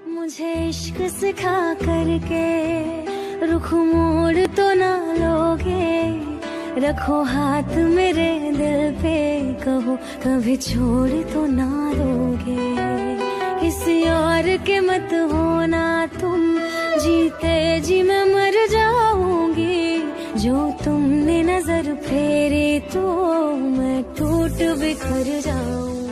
मुझे इश्क सिखा करके रुख मोड़ तो ना लोगे, रखो हाथ मेरे दिल पे, कहो कभी छोड़ तो ना दोगे। किसी और के मत होना तुम, जीते जी मैं मर जाऊंगी। जो तुमने नजर फेरी तो मैं टूट बिखर जाऊं।